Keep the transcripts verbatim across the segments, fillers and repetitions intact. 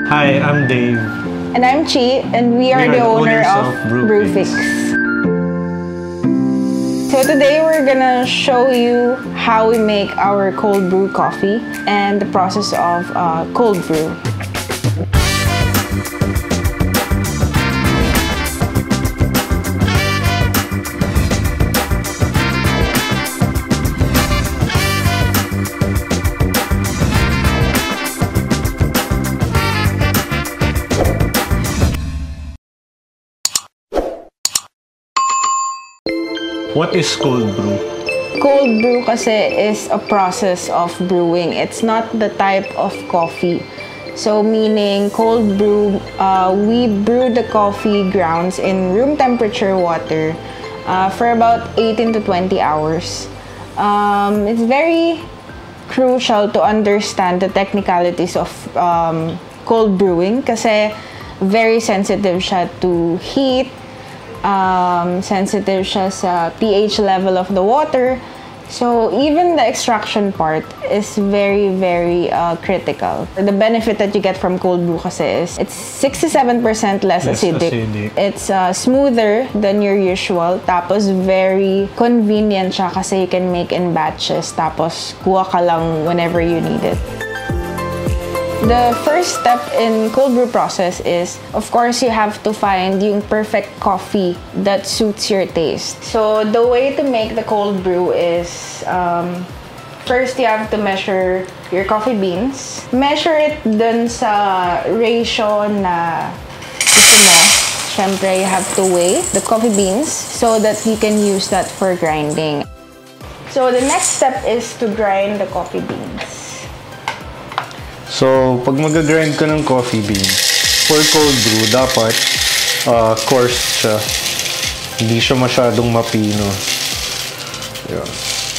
Hi, I'm Dave. And I'm Chi, and we are, we are the, the owner of, of Brewfix. So today we're gonna show you how we make our cold brew coffee and the process of uh, cold brew. What is cold brew? Cold brew kasi is a process of brewing. It's not the type of coffee. So meaning cold brew, uh, we brew the coffee grounds in room temperature water uh, for about eighteen to twenty hours. Um, it's very crucial to understand the technicalities of um, cold brewing kasi very sensitive siya to heat. Um, sensitive siya sa pH level of the water. So even the extraction part is very, very uh, critical. The benefit that you get from cold brew kasi is it's sixty-seven percent less, less acidic. acidic. It's uh, smoother than your usual. Tapos very convenient siya kasi you can make in batches. Tapos kuha ka lang whenever you need it. The first step in cold brew process is, of course, you have to find yung perfect coffee that suits your taste. So the way to make the cold brew is, um, first you have to measure your coffee beans. Measure it dun sa ratio na gusto mo. Syempre, you have to weigh the coffee beans so that you can use that for grinding. So the next step is to grind the coffee beans. So, pag mag-grind ka ng coffee beans, for cold brew, dapat uh, coarse siya. Hindi siya masyadong mapino. Yan.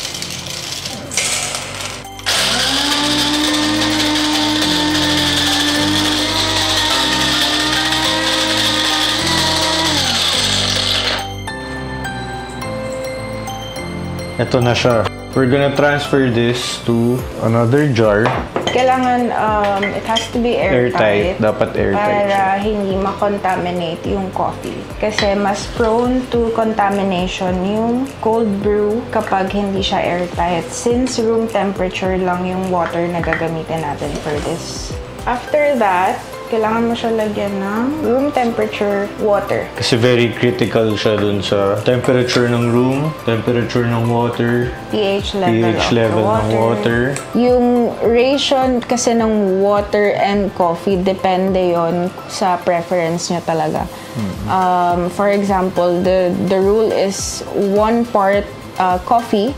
Ito na siya. We're gonna transfer this to another jar. Kailangan, um, it has to be airtight. Airtight. Dapat airtight para siya. Hindi ma-contaminate yung coffee. Kasi mas prone to contamination yung cold brew kapag hindi siya airtight. Since room temperature lang yung water na gagamitin natin for this. After that, kailangan mo siya lagyan ng room temperature water. Kasi very critical siya dun sa temperature ng room, temperature ng water, pH level, pH level of ng water. Yung ratio kasi ng water and coffee, depende yon sa preference nyo talaga. Mm-hmm. um, for example, the, the rule is one part uh, coffee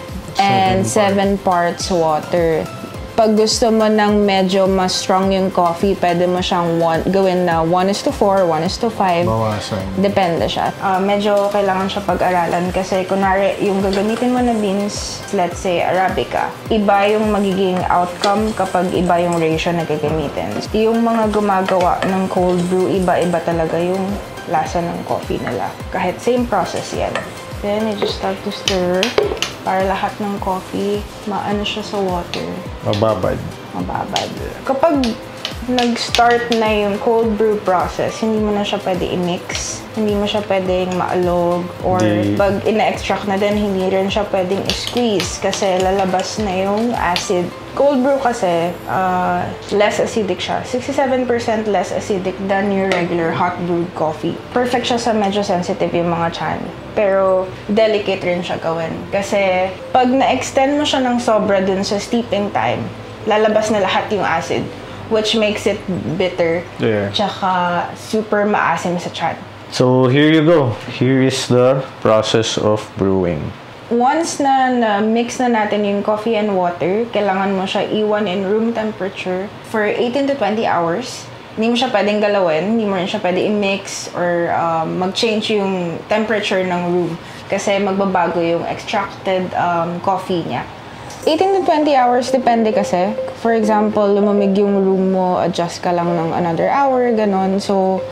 and seven, seven parts water. Pag gusto mo ng medyo mas strong yung coffee, pwede mo siyang one, gawin na one is to four, one is to five. Bawasan. Depende siya. Uh, medyo kailangan siya pag-aralan kasi kunwari yung gagamitin mo na beans, let's say Arabica, iba yung magiging outcome kapag iba yung ratio na gagamitin. Yung mga gumagawa ng cold brew, iba-iba talaga yung lasa ng coffee nila. Kahit same process yan. Then, you just start to stir para lahat ng coffee, maano siya sa water. Mababad. Mababad. Kapag nag-start na yung cold brew process, hindi mo na siya pwede i-mix. Hindi mo siya pwedeng maalog. Or Di... pag ina-extract na din, hindi rin siya pwedeng i-squeeze kasi lalabas na yung acid. Cold brew kasi, uh, less acidic siya. sixty-seven percent less acidic than your regular hot brewed coffee. Perfect siya sa medyo sensitive yung mga chan. Pero, delicate rin siya gawin. Kasi, pag na-extend mo siya ng sobra dun sa steeping time, lalabas na lahat yung acid, which makes it bitter. Yeah. Tsaka, super maasim sa chan. So, here you go. Here is the process of brewing. Once na na-mix na natin yung coffee and water, kailangan mo siya iwan in room temperature for eighteen to twenty hours. Hindi mo siya pwedeng galawin, hindi mo rin siya pwede i-mix or um, mag-change yung temperature ng room kasi magbabago yung extracted um, coffee niya. eighteen to twenty hours, depende kasi. For example, lumamig yung room mo, adjust ka lang ng another hour, ganon. So,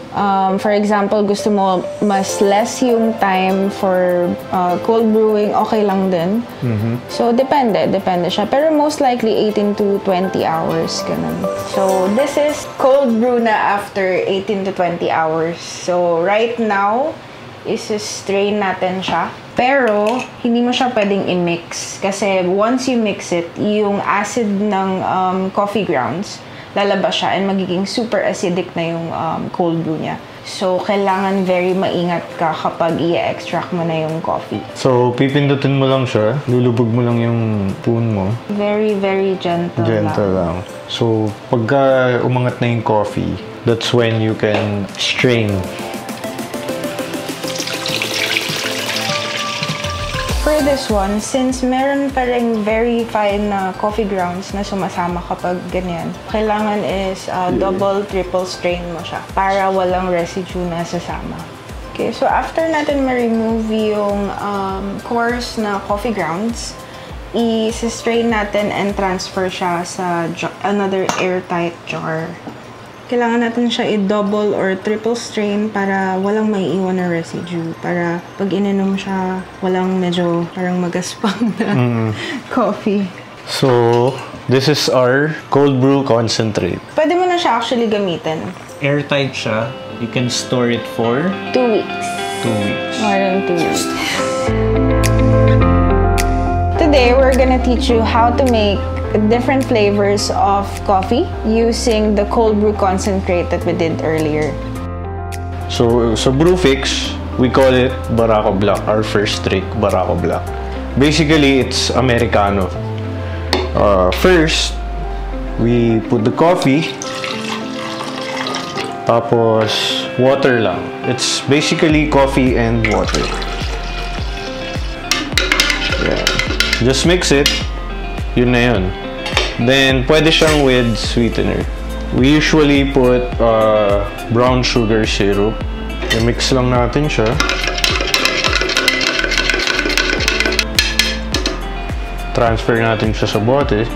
Um, for example, gusto mo mas less yung time for uh, cold brewing, okay lang din. Mm-hmm. So, depende. Depende siya. Pero most likely, eighteen to twenty hours. Ganun. So, this is cold brew na after eighteen to twenty hours. So, right now, is-strain natin siya. Pero, hindi mo siya pwedeng i-mix. Kasi once you mix it, yung acid ng um, coffee grounds, lalabas siya and magiging super acidic na yung um, cold brew niya. So, kailangan very maingat ka kapag i-extract mo na yung coffee. So, pipindutin mo lang siya. Lulubog mo lang yung spoon mo. Very, very gentle, Gentle lang. lang. So, pagka umangat na yung coffee, that's when you can strain. For this one, since meron pa rin very fine na coffee grounds na sumasama kapag ganyan, kailangan is uh, double, triple strain mo siya para walang residue na sasama. Okay, so after natin ma-remove yung um, coarse na coffee grounds, i-strain natin and transfer siya sa another airtight jar. Kailangan natin siya i-double or triple strain para walang maiiwan na residue. Para pag ininom siya, walang medyo parang magaspang na mm. coffee. So, this is our cold brew concentrate. Pwede mo na siya actually gamitin. Airtight siya. You can store it for? Two weeks. Two weeks. More than two weeks. Today, we're gonna teach you how to make different flavors of coffee using the cold brew concentrate that we did earlier. So, so Brewfix, we call it Barako Black, our first trick, Barako Black. Basically, it's Americano. Uh, first, we put the coffee, tapos water lang. It's basically coffee and water. Yeah. Just mix it. Yun na yun. Then, pwede siyang with sweetener. We usually put uh, brown sugar syrup. I-mix lang natin siya. Transfer natin siya sa bote.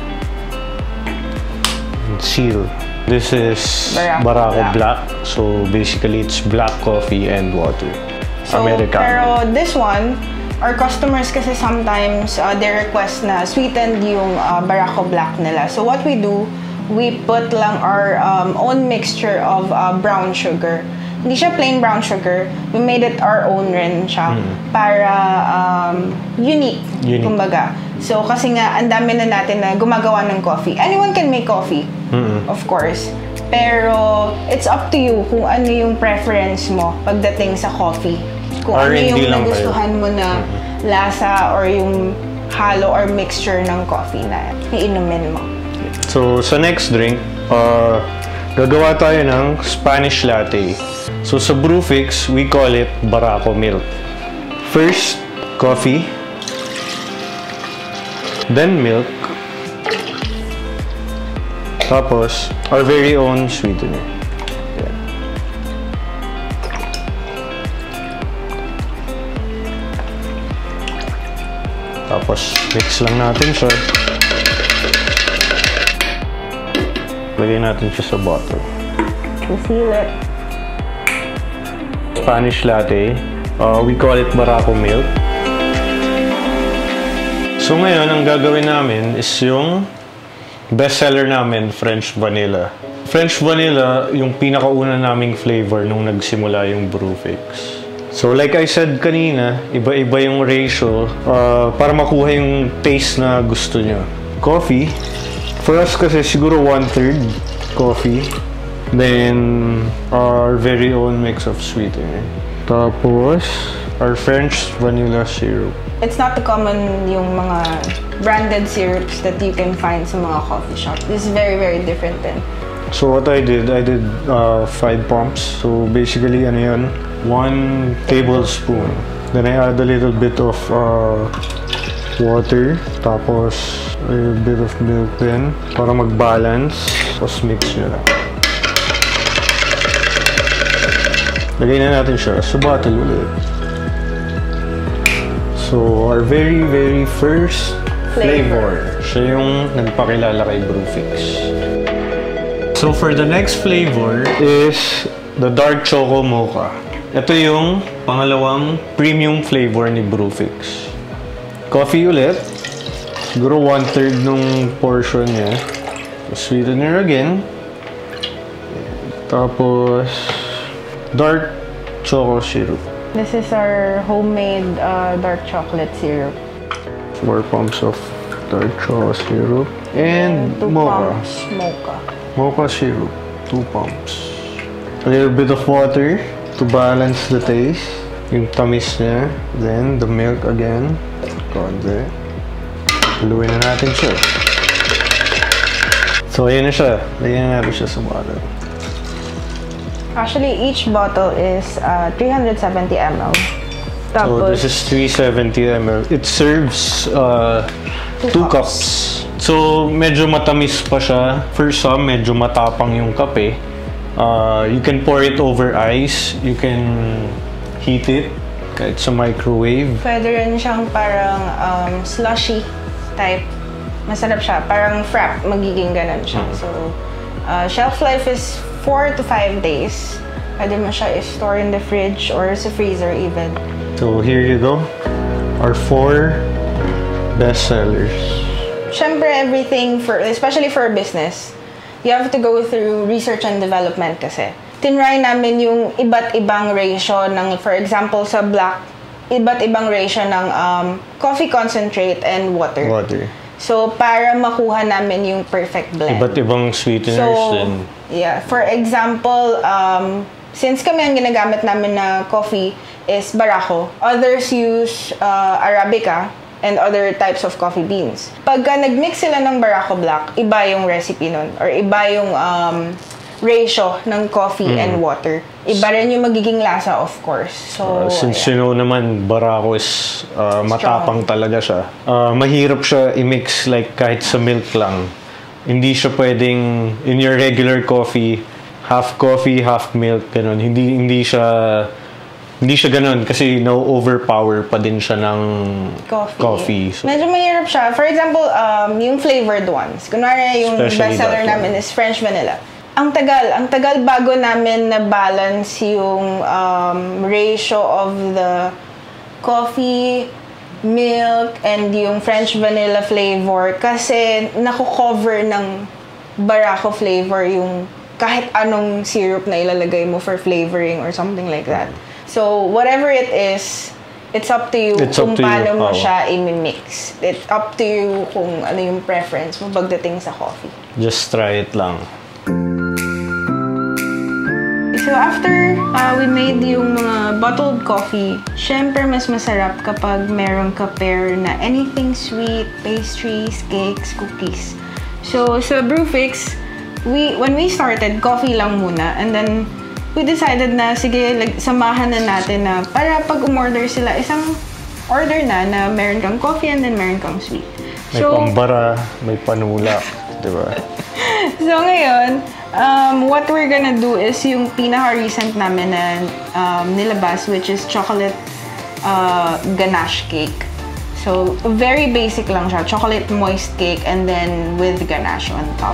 And seal. This is Barako, Barako Black. Black. So, basically, it's black coffee and water. So, Americano. pero this one, our customers kasi sometimes uh, they request na sweetened yung uh, Barako Black nila. So what we do, we put lang our um, own mixture of uh, brown sugar. Hindi siya plain brown sugar. We made it our own rin siya mm. para um, unique, unique, kumbaga. So kasi nga, ang dami na natin na gumagawa ng coffee. Anyone can make coffee, mm-hmm. of course. Pero it's up to you kung ano yung preference mo pagdating sa coffee. Kung or ano yung kayo. nagustuhan mo na lasa or yung halo or mixture ng coffee na iinumin mo. So, sa next drink, uh, gagawa tayo ng Spanish latte. So, sa Brewfix, we call it Barako milk. First, coffee. Then, milk. Tapos, our very own sweetener. Tapos, mix lang natin siya. Lagay natin siya sa bottle. Seal it. Spanish latte. Uh, we call it Barako milk. So ngayon, ang gagawin namin is yung bestseller namin, French vanilla. French vanilla, yung pinakauna naming flavor nung nagsimula yung Brewfix. So like I said kanina, iba-iba yung ratio uh, para makuha yung taste na gusto nyo. Coffee, for us kasi siguro one-third coffee. Then, our very own mix of sweetener. Tapos, our French vanilla syrup. It's not the common yung mga branded syrups that you can find sa mga coffee shop. This is very, very different then. So what I did, I did uh, five pumps. So basically, ano yun? One tablespoon. Then I add a little bit of uh, water. Tapos a bit of milk din. Para mag-balance. Tapos mix nyo lang. Lagay na natin siya sa bottle ulit. So our very, very first flavor. Flavor. Siya yung nagpakilala kay Brewfix. So for the next flavor is the dark choco mocha. Ito yung pangalawang premium flavor ni Brewfix. Coffee ulit. Siguro one-third nung portion niya. Sweetener again. Tapos dark choco syrup. This is our homemade uh, dark chocolate syrup. Four pumps of dark choco syrup. And, and two mocha. pumps mocha. Mocha syrup. Two pumps. A little bit of water to balance the taste. Yung tamis niya. Then, the milk again. Konti. Haluin na natin siya. So, ayan na siya. Lagyan na natin siya sa bottle. Actually, each bottle is uh, three hundred seventy milliliters. Tapos, so, this is three hundred seventy milliliters. It serves uh, two, two cups. cups. So, medyo matamis pa siya. For some, medyo matapang yung kape. Uh, you can pour it over ice. You can heat it kahit sa microwave. Pwede rin siyang parang um, slushy type. Masarap siya. Parang frap. Magiging ganun siya. So, uh, shelf life is four to five days. Pwede mo siya i-store in the fridge or sa freezer even. So, here you go. Our four best sellers. Siyempre, everything, for, especially for a business, you have to go through research and development kasi. Tinry namin yung iba't ibang ratio ng, for example, sa black, iba't ibang ratio ng um, coffee concentrate and water. Water. So, para makuha namin yung perfect blend. Iba't ibang sweeteners so, din. Yeah. For example, um, since kami ang ginagamit namin na coffee is Barako, others use uh, Arabica and other types of coffee beans. Pagka nag-mix sila ng Barako Black, iba yung recipe nun. Or iba yung um, ratio ng coffee mm. and water. Iba rin yung magiging lasa, of course. So, uh, since yeah. you know naman, Barako is uh, matapang talaga siya. Uh, mahirap siya i-mix like kahit sa milk lang. Hindi siya pwedeng in your regular coffee, half coffee, half milk, ganun. Hindi, hindi siya Hindi siya ganun kasi no-overpower pa din siya ng coffee. coffee. So, medyo mahirap siya. For example, um, yung flavored ones. Kunwari, yung bestseller namin is French vanilla. Ang tagal. Ang tagal bago namin na-balance yung um, ratio of the coffee, milk, and yung French vanilla flavor kasi naku-cover ng Barako flavor yung kahit anong syrup na ilalagay mo for flavoring or something like that. So, whatever it is, it's up to you it's kung to paano you. mo Oh. siya i-mix. It's up to you kung ano yung preference mo pagdating sa coffee. Just try it lang. So, after uh, we made yung mga bottled coffee, syempre mas masarap kapag meron ka pair na anything sweet, pastries, cakes, cookies. So, sa Brewfix, we, when we started, coffee lang muna. And then, we decided na, sige, like, samahan na natin na para pag umorder sila, isang order na na meron kang coffee and then meron kang sweet. May So, pambara, may panula, di ba? so ngayon, um, what we're gonna do is yung pinaka-recent namin na um, nilabas, which is chocolate uh, ganache cake. So, very basic lang siya. Chocolate moist cake and then with ganache on top.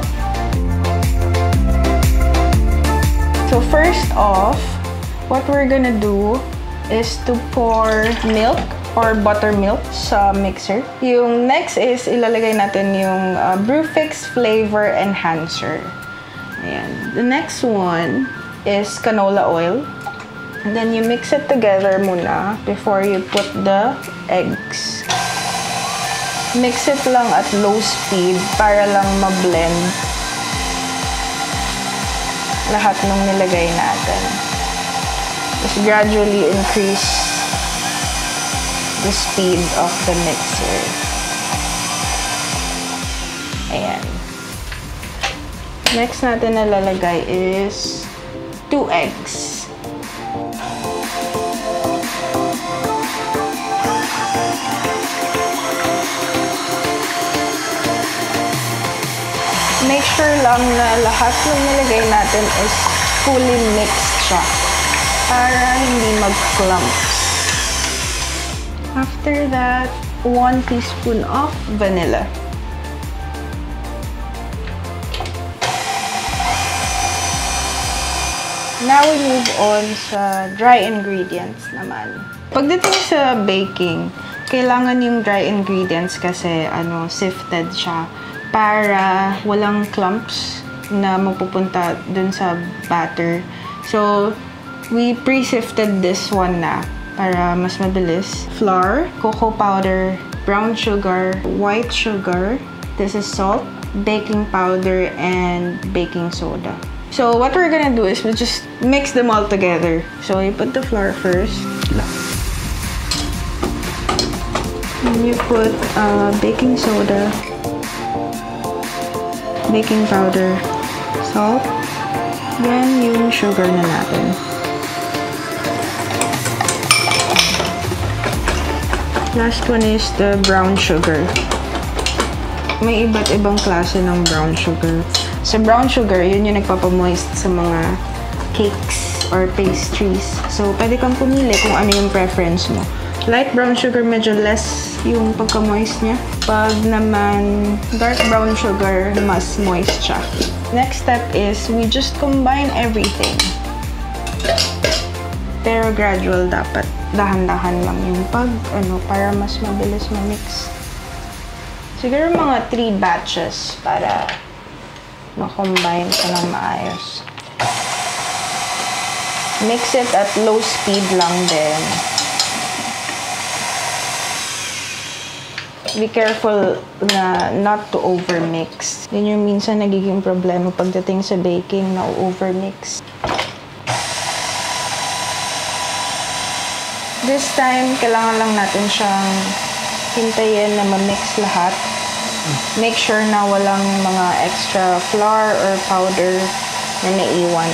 So first off, what we're gonna do is to pour milk or buttermilk sa mixer. Yung next is ilalagay natin yung uh, Brewfix Flavor Enhancer. Ayan. The next one is canola oil. And then you mix it together muna before you put the eggs. Mix it lang at low speed para lang ma-blend lahat nung nilagay natin. Just gradually increase the speed of the mixer. Ayan. Next natin na lalagay is two eggs. Make sure lang na lahat ng nilagay natin is fully mixed siya para hindi mag-clumps. After that, one teaspoon of vanilla. Now we move on sa dry ingredients naman. Pagdating sa baking, kailangan yung dry ingredients kasi ano, sifted siya para walang clumps na mapupunta dun sa batter. So, we pre-sifted this one na para mas mabilis. Flour, cocoa powder, brown sugar, white sugar, this is salt, baking powder, and baking soda. So, what we're gonna do is we just mix them all together. So, you put the flour first. And you put uh, baking soda, baking powder, salt, then yung sugar na natin. Last one is the brown sugar. May iba't ibang klase ng brown sugar. Sa brown sugar, yun yung nagpapamoist sa mga cakes or pastries. So, pwede kang pumili kung ano yung preference mo. Light brown sugar, medyo less yung pagka-moist niya. Pag naman dark brown sugar, mas moist siya. Next step is we just combine everything. Pero gradual dapat. Dahan-dahan lang yung pag, ano, para mas mabilis ma-mix. Siguro mga three batches para ma-combine ka ng maayos. Mix it at low speed lang din. Be careful na not to overmix. Yun yung minsan nagiging problema pagdating sa baking, na overmix. This time, kailangan lang natin siyang hintayin na ma-mix lahat. Make sure na walang mga extra flour or powder na naiwan.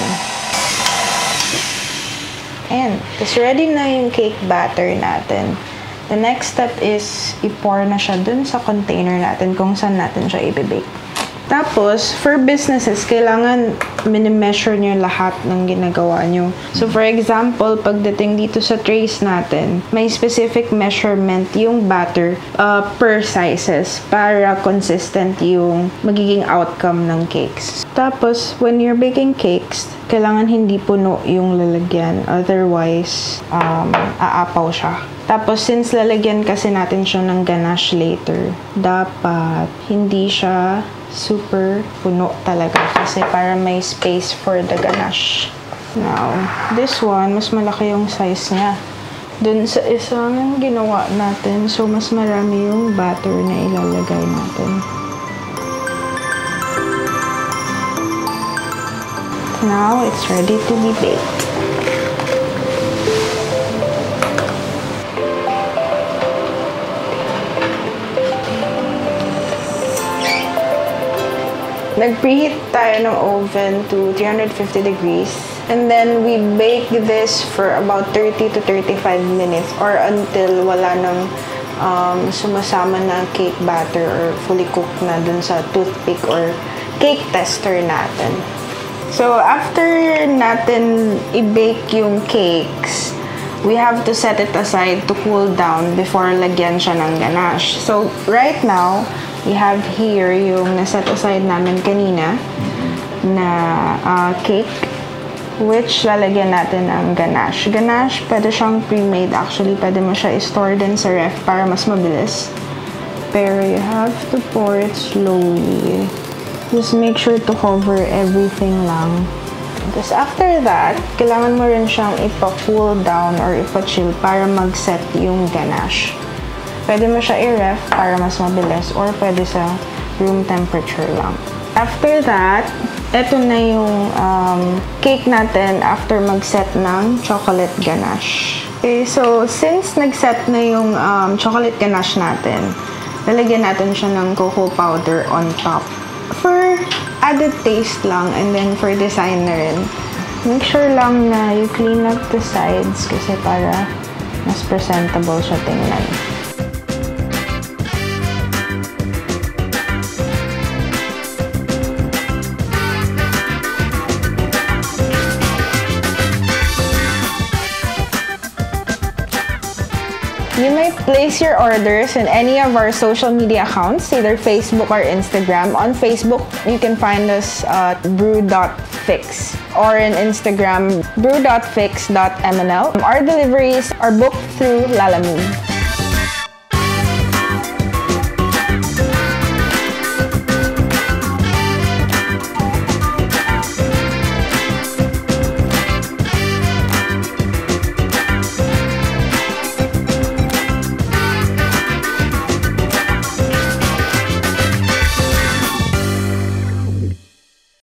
And, tapos ready na yung cake batter natin. The next step is i-pour na siya dun sa container natin kung saan natin siya i-bake. Tapos, for businesses, kailangan mini-measure nyo lahat ng ginagawa nyo. So, for example, pagdating dito sa trays natin, may specific measurement yung batter uh, per sizes para consistent yung magiging outcome ng cakes. Tapos, when you're baking cakes, kailangan hindi puno yung lalagyan. Otherwise, um, aapaw siya. Tapos, since lalagyan kasi natin siya ng ganache later, dapat hindi siya super puno talaga kasi para may space for the ganache. Now, this one, mas malaki yung size niya. Dun sa isang ginawa natin, so mas marami yung batter na ilalagay natin. Now, it's ready to be baked. Nag-preheat tayo ng oven to three hundred fifty degrees. And then, we bake this for about thirty to thirty-five minutes or until wala nang um, sumasama na cake batter or fully cooked na dun sa toothpick or cake tester natin. So, after natin i-bake yung cakes, we have to set it aside to cool down before lagyan siya ng ganache. So, right now, we have here yung naset aside namin kanina na uh, cake, which lalagyan natin ng ganache. Ganache, pwede siyang pre-made actually. Pwede mo siya i-store din sa ref para mas mabilis. Pero you have to pour it slowly. Just make sure to cover everything lang. Tapos after that, kailangan mo rin siyang ipa-cool down or ipa-chill para mag-set yung ganache. Pwede mo siya i-ref para mas mabilis or pwede sa room temperature lang. After that, eto na yung um, cake natin after mag-set ng chocolate ganache. Okay, so since nag-set na yung um, chocolate ganache natin, lalagyan natin siya ng cocoa powder on top. For added taste lang and then for design na rin. Make sure lang na you clean up the sides kasi para mas presentable siya tingnan. You may place your orders in any of our social media accounts, either Facebook or Instagram. On Facebook, you can find us at brew dot brew.fix or in Instagram brew dot fix dot m n l. Our deliveries are booked through Lalamoon.